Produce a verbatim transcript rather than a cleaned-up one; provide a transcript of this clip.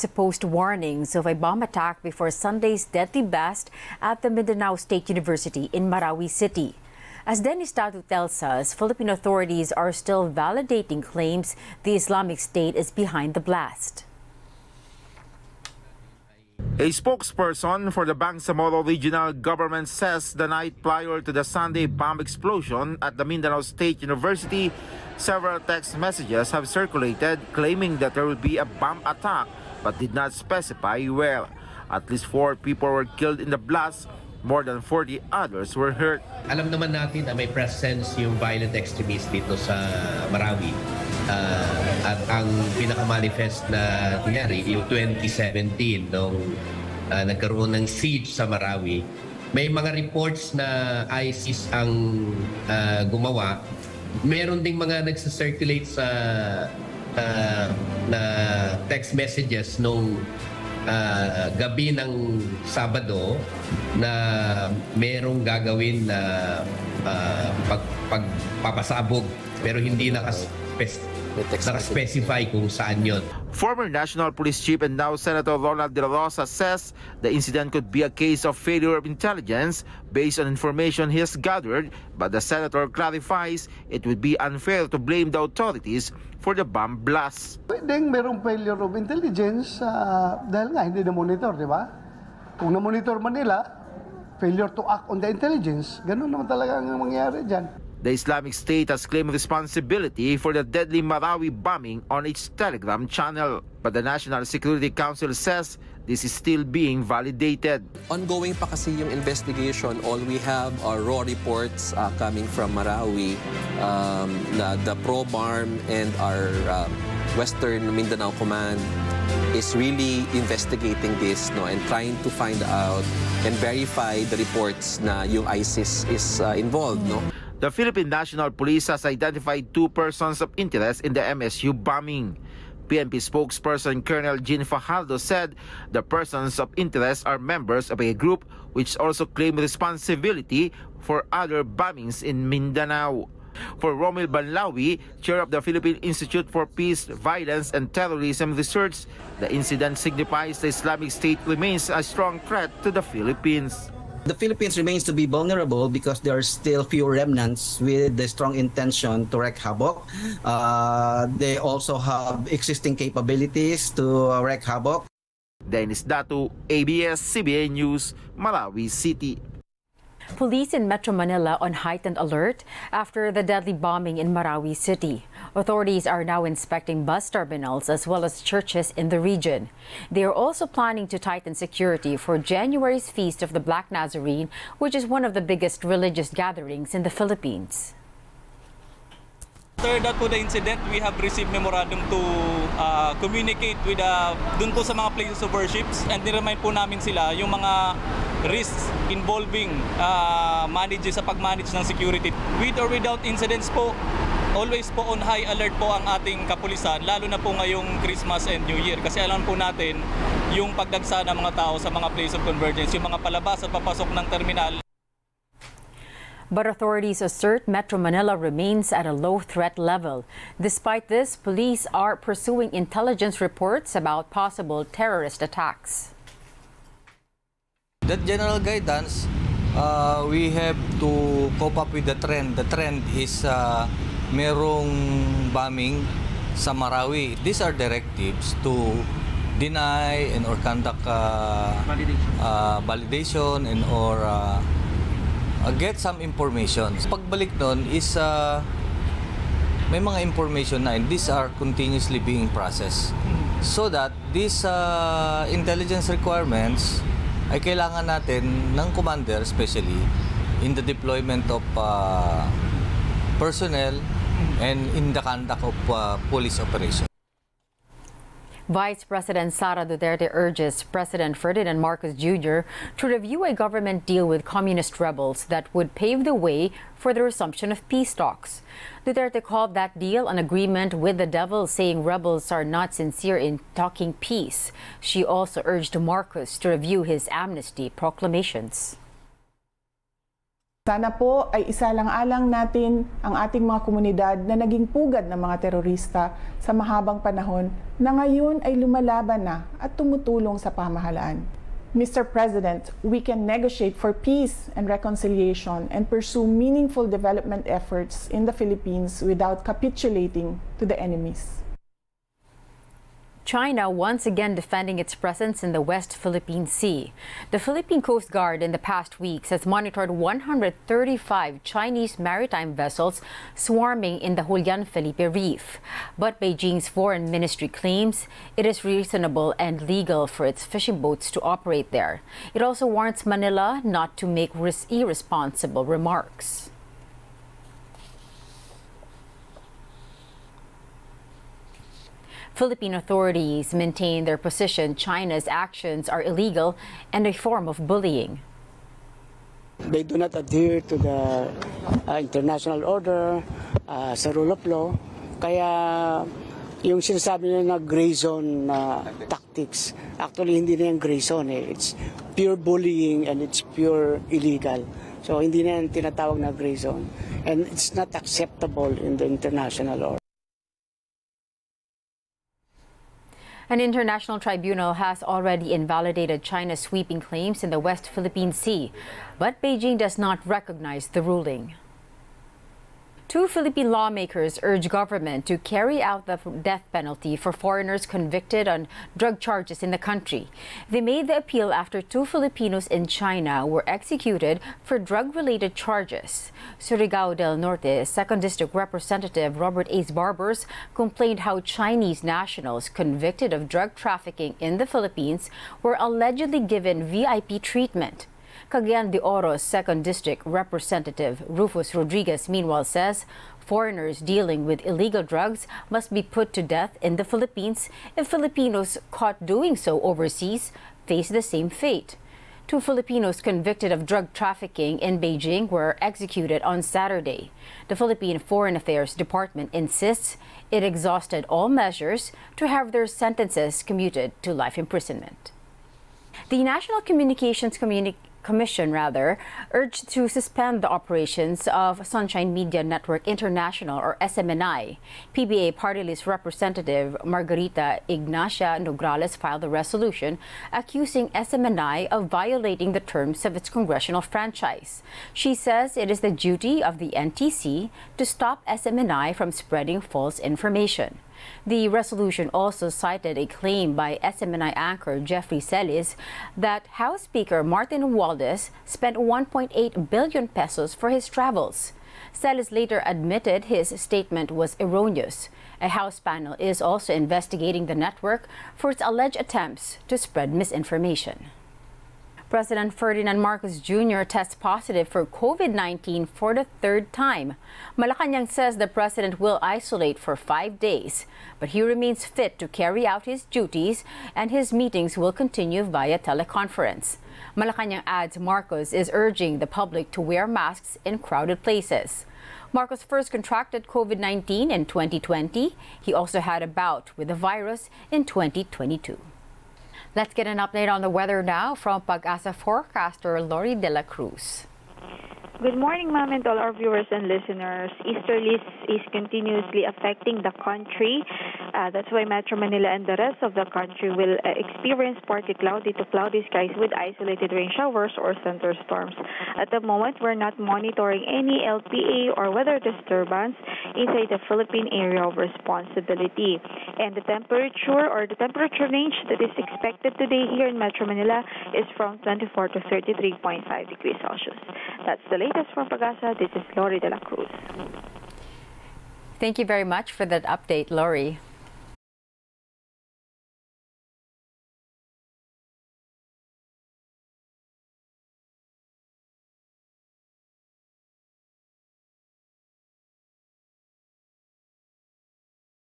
to post warnings of a bomb attack before Sunday's deadly blast at the Mindanao State University in Marawi City. As Dennis Tatu tells us, Philippine authorities are still validating claims the Islamic State is behind the blast. A spokesperson for the Bangsamoro Regional Government says the night prior to the Sunday bomb explosion at the Mindanao State University, several text messages have circulated claiming that there will be a bomb attack but did not specify where. At least four people were killed in the blast. More than forty others were hurt. Alam naman natin na may presence yung violent extremists dito sa Marawi. Uh, at ang pinaka-manifest na nangyari, yung twenty seventeen, nung uh, nagkaroon ng siege sa Marawi, may mga reports na ISIS ang uh, gumawa. Meron ding mga nagsa-circulate sa uh, na text messages nung uh, gabi ng Sabado na merong gagawin na uh, pag, pagpapasabog pero hindi nakas-specify Naka-specify kung saan yun. Former National Police Chief and now Senator Ronald De La Rosa says the incident could be a case of failure of intelligence based on information he has gathered, but the senator clarifies it would be unfair to blame the authorities for the bomb blast. Pwedeng merong failure of intelligence uh, dahil nga hindi na-monitor, di ba? Kung na-monitor man nila, failure to act on the intelligence, ganun naman talaga ang mangyayari dyan. The Islamic State has claimed responsibility for the deadly Marawi bombing on its Telegram channel. But the National Security Council says this is still being validated. Ongoing pa kasi yung investigation. All we have are raw reports uh, coming from Marawi, um, the, the ProBarm and our uh, Western Mindanao Command is really investigating this, no, and trying to find out and verify the reports na yung ISIS is uh, involved, no. The Philippine National Police has identified two persons of interest in the M S U bombing. P N P spokesperson Colonel Jean Fajardo said the persons of interest are members of a group which also claim responsibility for other bombings in Mindanao. For Romel Banlawi, chair of the Philippine Institute for Peace, Violence and Terrorism Research, the incident signifies the Islamic State remains a strong threat to the Philippines. The Philippines remains to be vulnerable because there are still few remnants with the strong intention to wreak havoc. Uh, they also have existing capabilities to wreak havoc. Dennis Datu, A B S C B N News, Marawi City. Police in Metro Manila on heightened alert after the deadly bombing in Marawi City. Authorities are now inspecting bus terminals as well as churches in the region. They are also planning to tighten security for January's Feast of the Black Nazarene, which is one of the biggest religious gatherings in the Philippines. After that po the incident, we have received memorandum to uh, communicate with uh, dun po sa mga places of worships, and niremind po namin sila yung mga risks involving uh, manage sa pag-manage ng security. With or without incidents po, always po on high alert po ang ating kapulisan, lalo na po ngayong Christmas and New Year. Kasi alam po natin yung pagdagsa ng mga tao sa mga place of convergence, yung mga palabas at papasok ng terminal. But authorities assert Metro Manila remains at a low threat level. Despite this, police are pursuing intelligence reports about possible terrorist attacks. That general guidance, uh, we have to cope up with the trend. The trend is uh, merong bombing sa Marawi. These are directives to deny and or conduct uh, validation. Uh, validation and or uh, Uh, get some information. Pagbalik nun is uh, may mga information na and these are continuously being processed. So that these uh, intelligence requirements ay kailangan natin ng commander especially in the deployment of uh, personnel and in the conduct of uh, police operations. Vice President Sara Duterte urges President Ferdinand Marcos Junior to review a government deal with communist rebels that would pave the way for the resumption of peace talks. Duterte called that deal an agreement with the devil, saying rebels are not sincere in talking peace. She also urged Marcos to review his amnesty proclamations. Sana po ay isalang-alang natin ang ating mga komunidad na naging pugad ng mga terorista sa mahabang panahon na ngayon ay lumalaban na at tumutulong sa pamahalaan. Mister President, we can negotiate for peace and reconciliation and pursue meaningful development efforts in the Philippines without capitulating to the enemies. China once again defending its presence in the West Philippine Sea. The Philippine Coast Guard in the past weeks has monitored one hundred thirty-five Chinese maritime vessels swarming in the Julian Felipe Reef. But Beijing's foreign ministry claims it is reasonable and legal for its fishing boats to operate there. It also warns Manila not to make irresponsible remarks. Philippine authorities maintain their position China's actions are illegal and a form of bullying. They do not adhere to the uh, international order, uh, sa rule of law. Kaya yung sinasabi nila na gray zone uh, tactics, actually hindi na yung gray zone. Eh. It's pure bullying and it's pure illegal. So hindi na yung tinatawag na gray zone. And it's not acceptable in the international order. An international tribunal has already invalidated China's sweeping claims in the West Philippine Sea, but Beijing does not recognize the ruling. Two Philippine lawmakers urge government to carry out the death penalty for foreigners convicted on drug charges in the country. They made the appeal after two Filipinos in China were executed for drug-related charges. Surigao del Norte second District Representative Robert Ace Barbers complained how Chinese nationals convicted of drug trafficking in the Philippines were allegedly given V I P treatment. Cagayan de Oro's second District Representative Rufus Rodriguez meanwhile says foreigners dealing with illegal drugs must be put to death in the Philippines if Filipinos caught doing so overseas face the same fate. Two Filipinos convicted of drug trafficking in Beijing were executed on Saturday. The Philippine Foreign Affairs Department insists it exhausted all measures to have their sentences commuted to life imprisonment. The National Communications Communi- Commission rather urged to suspend the operations of Sunshine Media Network International or S M N I. P B A Party List Representative Margarita Ignacia Nograles filed a resolution accusing S M N I of violating the terms of its congressional franchise. She says it is the duty of the N T C to stop S M N I from spreading false information. The resolution also cited a claim by S M N I anchor Jeffrey Celis that House Speaker Martin Romualdez spent one point eight billion pesos for his travels. Celis later admitted his statement was erroneous. A House panel is also investigating the network for its alleged attempts to spread misinformation. President Ferdinand Marcos Junior tests positive for COVID nineteen for the third time. Malacanang says the president will isolate for five days, but he remains fit to carry out his duties and his meetings will continue via teleconference. Malacanang adds Marcos is urging the public to wear masks in crowded places. Marcos first contracted COVID nineteen in twenty twenty. He also had a bout with the virus in twenty twenty-two. Let's get an update on the weather now from Pag-asa forecaster Lori De La Cruz. Good morning, ma'am, and all our viewers and listeners. Easterlies is continuously affecting the country. Uh, that's why Metro Manila and the rest of the country will uh, experience partly cloudy to cloudy skies with isolated rain showers or thunderstorms. At the moment, we're not monitoring any L P A or weather disturbance inside the Philippine area of responsibility. And the temperature or the temperature range that is expected today here in Metro Manila is from twenty-four to thirty-three point five degrees Celsius. That's the latest from Pag-asa. This is Lori De La Cruz. Thank you very much for that update, Lori.